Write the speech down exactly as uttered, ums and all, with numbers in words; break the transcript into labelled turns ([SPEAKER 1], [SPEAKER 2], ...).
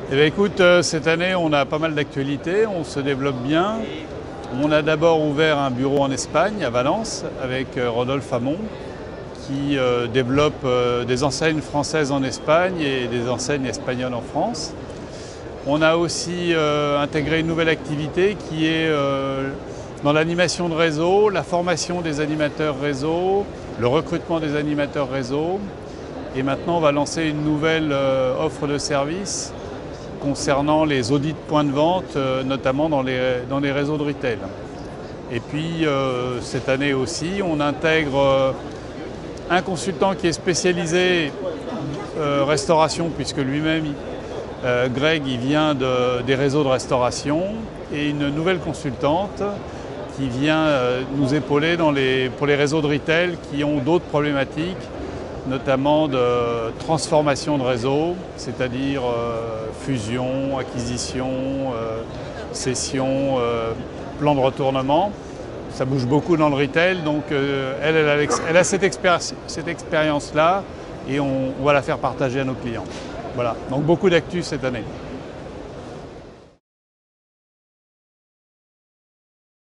[SPEAKER 1] Eh bien, écoute, euh, cette année, on a pas mal d'actualités, on se développe bien. On a d'abord ouvert un bureau en Espagne, à Valence, avec euh, Rodolphe Hamon, qui euh, développe euh, des enseignes françaises en Espagne et des enseignes espagnoles en France. On a aussi euh, intégré une nouvelle activité qui est euh, dans l'animation de réseau, la formation des animateurs réseau, le recrutement des animateurs réseau. Et maintenant, on va lancer une nouvelle euh, offre de service concernant les audits de points de vente, euh, notamment dans les, dans les réseaux de retail. Et puis, euh, cette année aussi, on intègre euh, un consultant qui est spécialisé euh, restauration, puisque lui-même, euh, Greg, il vient de, des réseaux de restauration, et une nouvelle consultante qui vient euh, nous épauler dans les, pour les réseaux de retail qui ont d'autres problématiques, notamment de transformation de réseau, c'est-à-dire euh, fusion, acquisition, euh, cession, euh, plan de retournement. Ça bouge beaucoup dans le retail, donc euh, elle, elle, a, elle a cette, expéri cette expérience-là et on, on va la faire partager à nos clients. Voilà, donc beaucoup d'actu cette année.